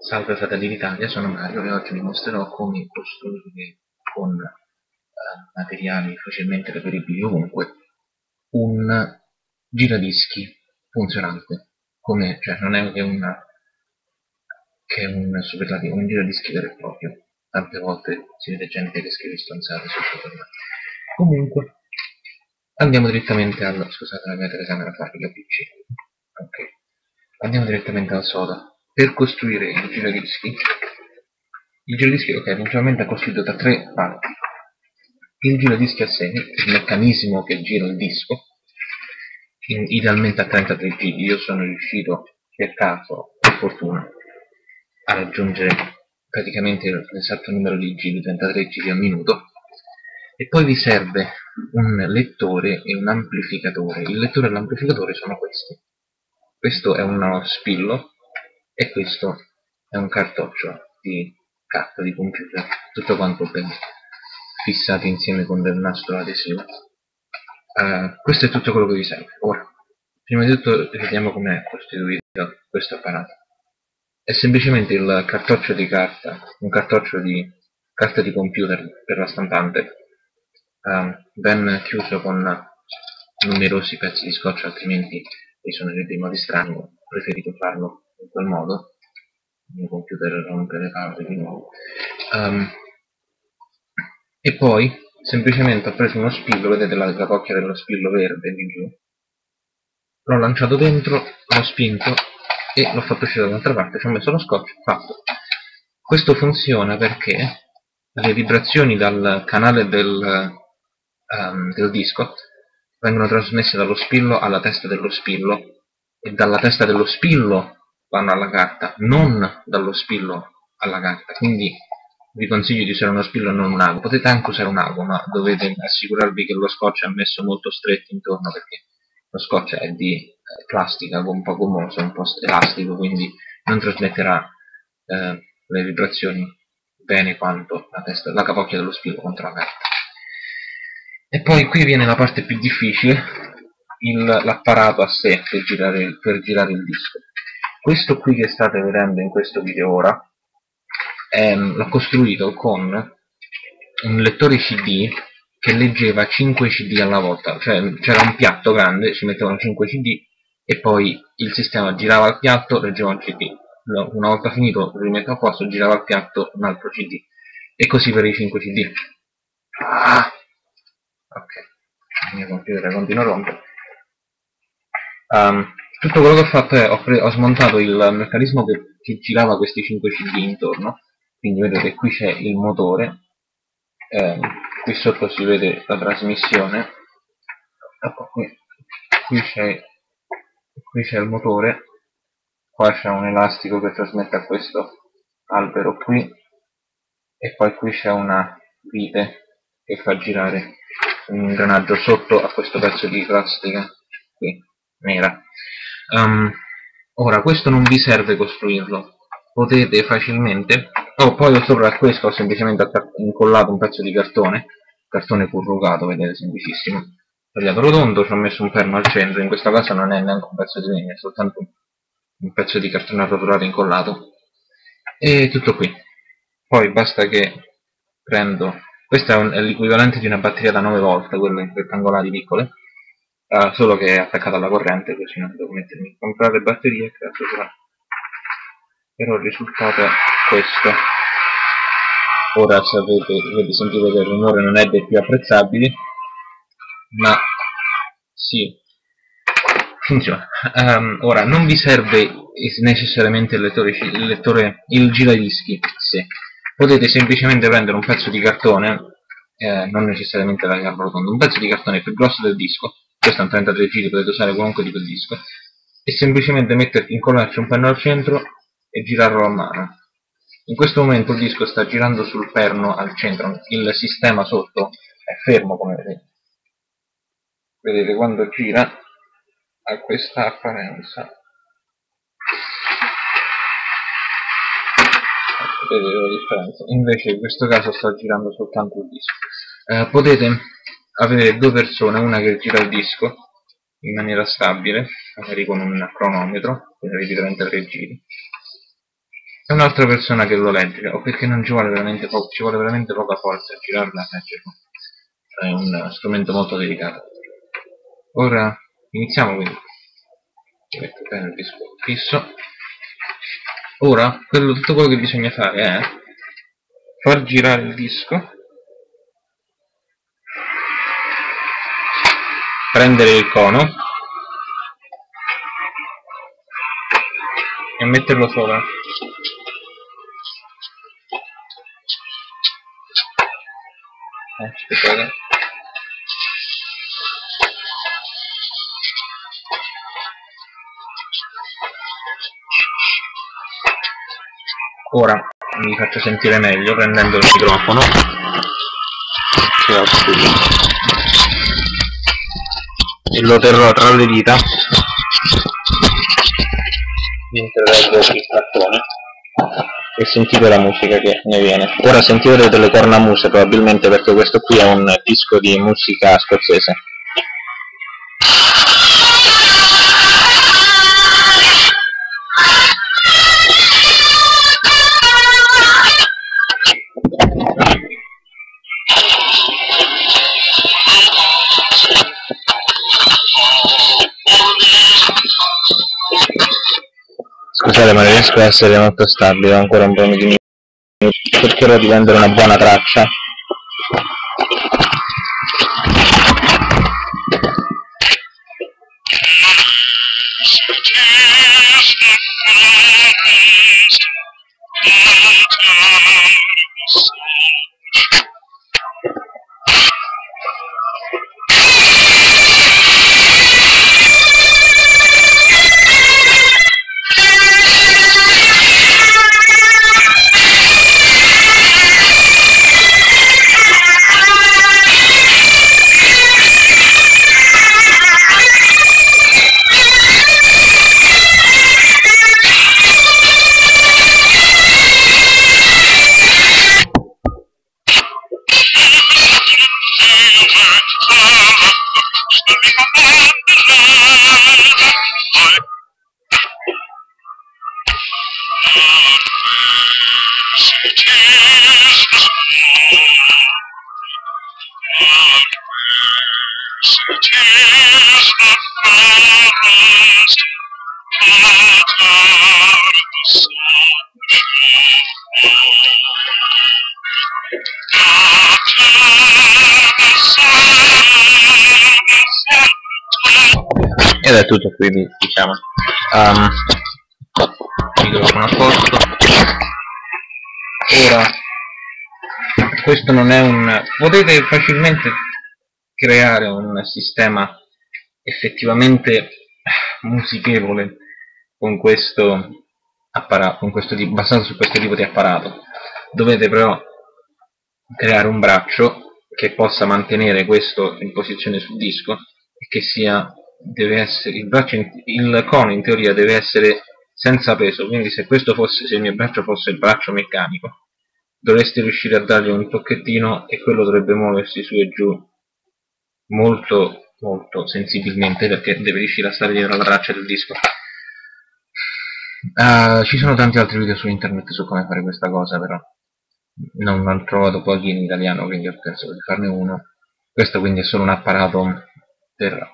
Salve fratelli d'Italia, sono Mario e oggi vi mostrerò come costruire con materiali facilmente reperibili ovunque un giradischi funzionante. Come, cioè, non è che un superlativo, un giradischi vero e proprio. Tante volte si vede gente che scrive stronzate sul superlativo. Comunque, andiamo direttamente al... scusate la mia telecamera grafica PC. Ok. Andiamo direttamente al soda. Per costruire il giradischi ok, principalmente è costituito da tre parti. Il giradischi a semi, il meccanismo che gira il disco, idealmente a 33 giri. Io sono riuscito, per caso, per fortuna, a raggiungere praticamente l'esatto numero di giri, 33 giri al minuto. E poi vi serve un lettore e un amplificatore. Il lettore e l'amplificatore sono questi. Questo è uno spillo e questo è un cartoccio di carta di computer, tutto quanto ben fissati insieme con del nastro adesivo. Questo è tutto quello che vi serve. Ora, prima di tutto vediamo come è costituito questo apparato. È semplicemente il cartoccio di carta, un cartoccio di carta di computer per la stampante, ben chiuso con numerosi pezzi di scotch, altrimenti risuonerebbe in modi strani. Ho preferito farlo in quel modo. Il mio computer rompe le palle di nuovo. E poi semplicemente ho preso uno spillo, vedete la capocchia dello spillo verde di giù, l'ho lanciato dentro, l'ho spinto e l'ho fatto uscire dall'altra parte, ci ho messo lo scotch, fatto. Questo funziona perché le vibrazioni dal canale del disco vengono trasmesse dallo spillo alla testa dello spillo e dalla testa dello spillo vanno alla carta, non dallo spillo alla carta. Quindi vi consiglio di usare uno spillo e non un ago. Potete anche usare un ago, ma dovete assicurarvi che lo scotch è messo molto stretto intorno, perché lo scotch è di plastica un po' gommoso, un po' elastico, quindi non trasmetterà le vibrazioni bene quanto la capocchia dello spillo contro la carta. E poi qui viene la parte più difficile, l'apparato a sé per girare il disco. Questo qui che state vedendo in questo video ora l'ho costruito con un lettore CD che leggeva 5 CD alla volta, cioè c'era un piatto grande, ci mettevano 5 CD e poi il sistema girava il piatto, leggeva un CD. Una volta finito, lo rimetto a posto, girava il piatto, un altro CD. E così per i 5 CD. Ok, il mio computer continua a rompere. Tutto quello che ho fatto è ho smontato il meccanismo che girava questi 5 CD intorno, quindi vedete qui c'è il motore, qui sotto si vede la trasmissione, qui c'è il motore, qua c'è un elastico che trasmette a questo albero qui, e poi qui c'è una vite che fa girare un ingranaggio sotto a questo pezzo di plastica qui, nera. Ora, questo non vi serve costruirlo, potete facilmente... poi sopra a questo ho semplicemente incollato un pezzo di cartone corrugato, vedete, semplicissimo, tagliato rotondo, ci ho messo un perno al centro, in questo caso non è neanche un pezzo di legno, è soltanto un pezzo di cartone arrotolato incollato, e tutto qui. Poi basta che prendo... questo è l'equivalente di una batteria da 9 volt, quelle rettangolari piccole, solo che è attaccata alla corrente, così non devo mettermi a comprare batterie, però il risultato è questo. Ora sentite che il rumore non è dei più apprezzabili, ma sì, funziona. Ora, non vi serve necessariamente il giradischi, sì. Potete semplicemente prendere un pezzo di cartone, non necessariamente tagliarlo rotondo, un pezzo di cartone più grosso del disco, questo è un 33 giri, potete usare qualunque tipo di disco, e semplicemente incollarci un penno al centro e girarlo a mano. In questo momento il disco sta girando sul perno al centro, il sistema sotto è fermo, come vedete. Vedete, quando gira ha questa apparenza. Vedete la differenza? Invece in questo caso sta girando soltanto il disco. Potete avere due persone, una che gira il disco in maniera stabile, magari con un cronometro, quindi avete 33 giri, è un'altra persona che lo legge, o perché non ci vuole veramente ci vuole veramente poca forza a girarla e leggerlo. È un strumento molto delicato. Ora iniziamo, quindi metto bene il disco fisso. Ora tutto quello che bisogna fare è far girare il disco, prendere il cono e metterlo sopra. Aspettate. Ora vi faccio sentire meglio prendendo il microfono e lo terrò tra le dita mentre leggo il cartone e sentite la musica che ne viene. Ora sentirete delle cornamuse probabilmente, perché questo qui è un disco di musica scozzese. Scusate, ma non riesco a essere molto stabile, ho ancora un po' di minuti. Cercherò di vendere una buona traccia. Ed è tutto qui, diciamo. Microfono a posto. Ora, questo non è un... potete facilmente creare un sistema effettivamente musichevole con questo apparato, basato su questo tipo di apparato. Dovete però creare un braccio che possa mantenere questo in posizione sul disco e che deve essere il cono in teoria deve essere senza peso, quindi se il mio braccio fosse il braccio meccanico, dovreste riuscire a dargli un tocchettino e quello dovrebbe muoversi su e giù molto molto sensibilmente, perché deve riuscire a stare dietro alla traccia del disco. Ci sono tanti altri video su internet su come fare questa cosa, però non ho trovato pochi in italiano, quindi ho pensato di farne uno. Questo quindi è solo un apparato per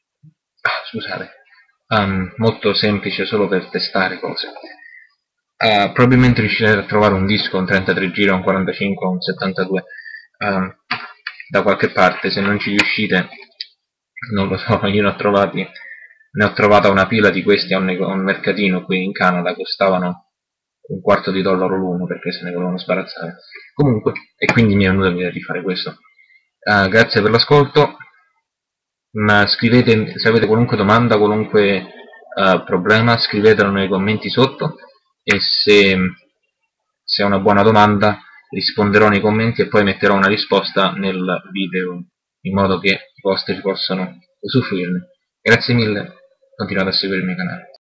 molto semplice, solo per testare cose. Probabilmente riuscirete a trovare un disco, un 33 giri, un 45, un 72 da qualche parte. Se non ci riuscite, non lo so, io ne ho trovata una pila di questi a un mercatino qui in Canada, costavano $1/4 l'uno perché se ne volevano sbarazzare. Comunque, e quindi mi è venuta l'idea di fare questo. Grazie per l'ascolto. Scrivete, se avete qualunque domanda, qualunque problema, scrivetelo nei commenti sotto, e se è una buona domanda risponderò nei commenti e poi metterò una risposta nel video in modo che i vostri possano usufruirne. Grazie mille, continuate a seguire il mio canale.